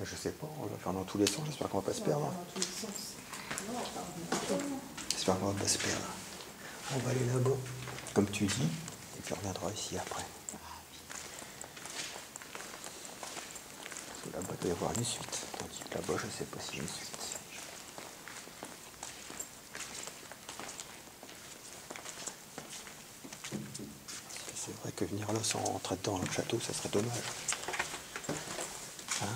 Je sais pas, on va faire dans tous les sens, j'espère qu'on va pas se perdre. J'espère qu'on va pas se perdre. On va aller là-bas, comme tu dis, et puis on reviendra ici après. Là-bas, il doit y avoir une suite. Tandis que là-bas, je sais pas s'il y a une suite. C'est vrai que venir là sans rentrer dedans dans le château, ça serait dommage. Hein?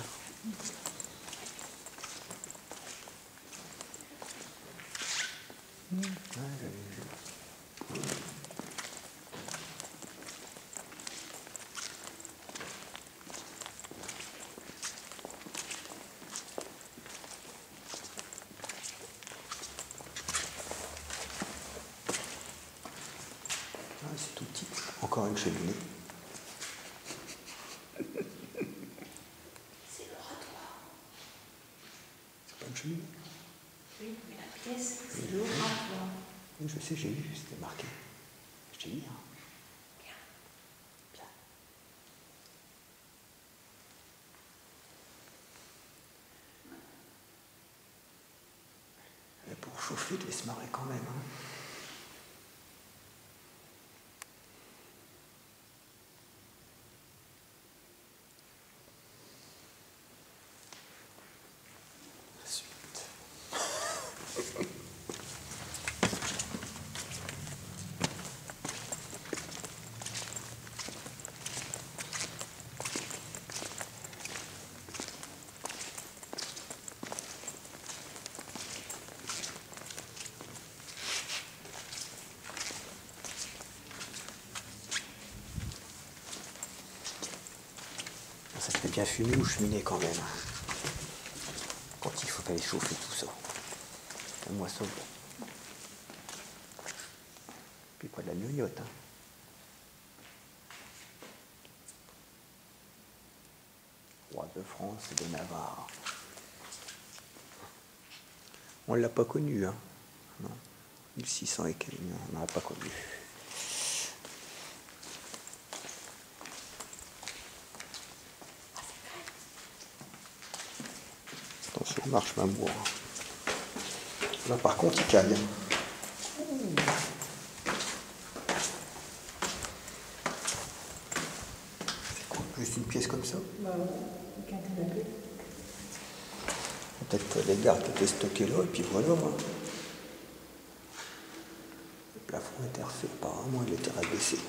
C'est tout petit. Encore une cheminée. C'est l'oratoire. C'est pas une cheminée? Oui, mais la pièce, c'est l'oratoire. Oui, je sais, j'ai vu, c'était marqué. Je t'ai dit, hein. Bien. Bien. Et pour chauffer, il devait se marrer quand même, hein. Ça fait bien fumer ou cheminer quand même. Quand il faut aller chauffer tout ça. Moi ça. Puis pas de la gnognotte, hein. Roi de France et de Navarre. On ne l'a pas connu, hein. Non. 1600 et quelques, on n'en a pas connu. Attention, marche m'amour. Là par contre il caille. C'est quoi, juste une pièce comme ça? Bah ouais, un canapé. Peut-être les gardes qui étaient stockés là, et puis voilà. Le plafond était refait, apparemment il était rabaissé.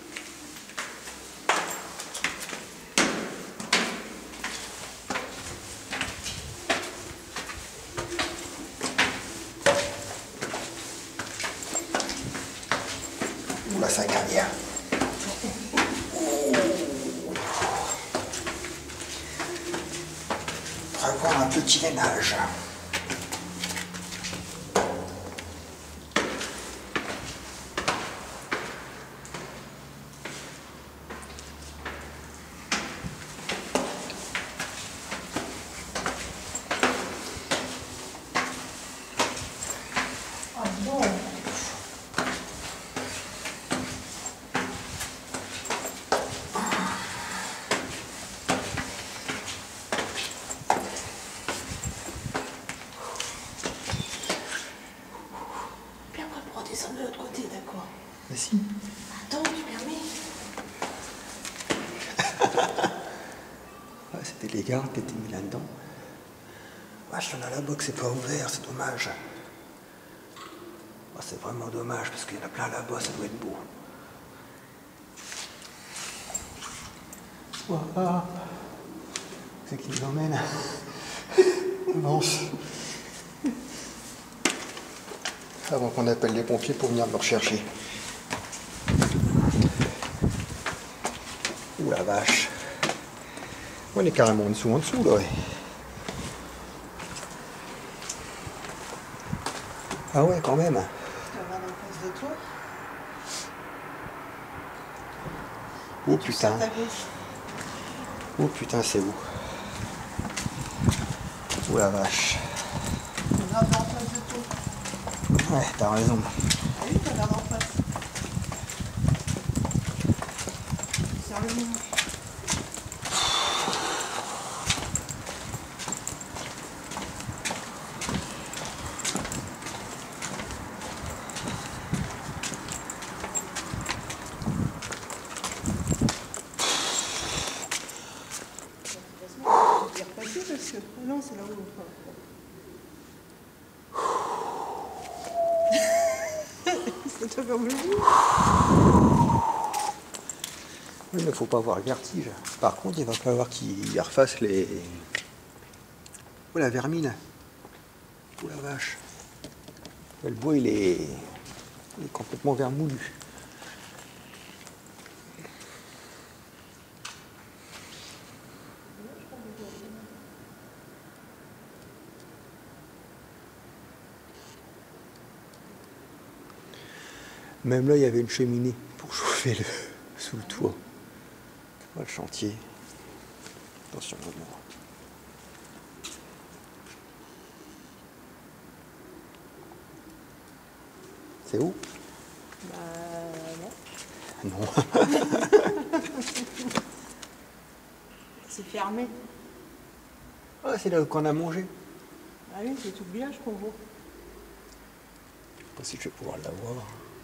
Oula, ça gagne. Avoir un petit ménage. Ah bon? Puis après, pour descendre de l'autre côté, d'accord? Mais si. Attends, tu permets? Ouais, c'était les gardes qui étaient mis là-dedans. Vache, il y en a là-bas que c'est pas ouvert, c'est dommage. Oh, c'est vraiment dommage parce qu'il y en a plein là-bas, ça doit être beau. Voilà. C'est qui nous emmène. Avance. Avant qu'on appelle les pompiers pour venir me rechercher. Ouh la vache. On est carrément en dessous là, ouais. Ah ouais, quand même. Tu regardes en face de toi? Oh putain. Ta gauche. Oh putain, c'est où? Oh la vache. Regarde en face de toi. Ouais, t'as raison. Ah oui, tu regardes en face. Serre le mur. Non, c'est là où on fait. C'est toi comme le dis. Oui, mais faut pas avoir le vertige. Par contre, il va falloir qu'il refasse les... Oh, la vermine. Oh la vache. Le bois, il est complètement vermoulu. Même là, il y avait une cheminée pour chauffer sous le toit. Voilà le chantier. Attention, maintenant. C'est où? Non. Non. C'est fermé. Ah, c'est là qu'on a mangé. Ah oui, c'est tout le village qu'on voit. Je sais pas si je vais pouvoir l'avoir.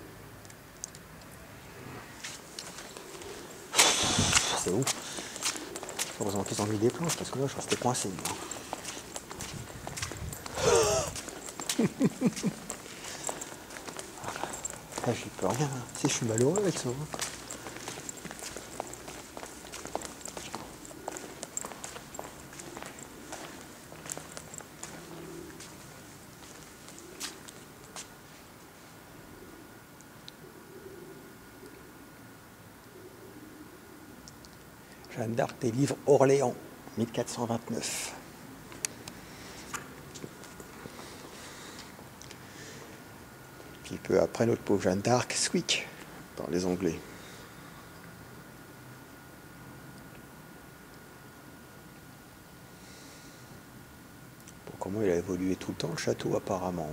C'est où? Heureusement qu'ils ont mis des planches parce que là je restais coincé. Là j'y peux rien. Si je suis malheureux avec ça. Jeanne d'Arc des livres Orléans, 1429. Puis peu après, notre pauvre Jeanne d'Arc, Swick, par les Anglais. Bon, comment il a évolué tout le temps, le château, apparemment.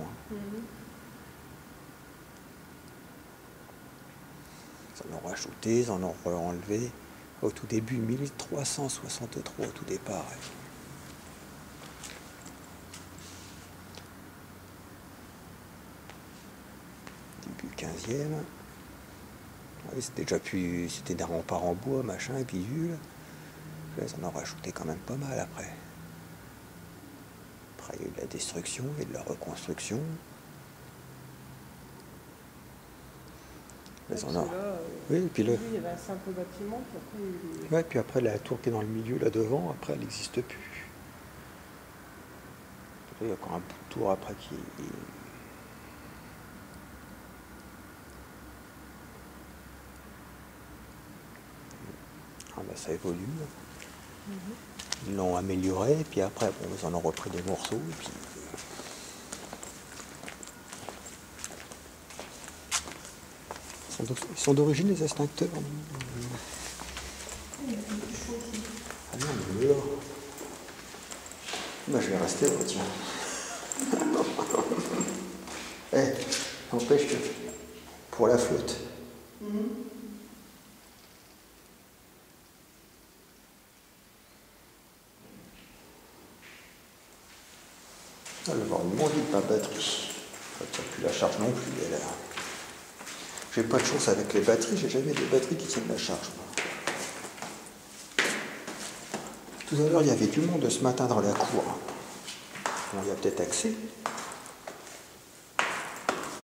Ils en ont rajouté, ils en ont enlevé. Au tout début, 1363 au tout départ. Début 15e. Oui, c'était déjà plus. C'était des remparts en bois, machin, et bidule. Là, ils en ont rajouté quand même pas mal après. Après, il y a eu de la destruction et de la reconstruction. Là, ils en ont... Oui, et puis là. Il y avait un simple bâtiment, puis après. Ouais, puis après, la tour qui est dans le milieu, là devant, après, elle n'existe plus. Il y a encore un bout de tour après qui. Ah ben, ça évolue. Ils l'ont amélioré, puis après, bon, ils en ont repris des morceaux, et puis. Ils sont d'origine, les extincteurs. Ah non, mais là. Ben, je vais rester là, tiens. N'empêche que pour la flotte. Alors, il m'ont dit de ma batterie. Je ne tire plus la charge non plus. J'ai pas de chance avec les batteries, j'ai jamais des batteries qui tiennent la charge. Tout à l'heure, il y avait du monde ce matin dans la cour. Bon, il y a peut-être accès.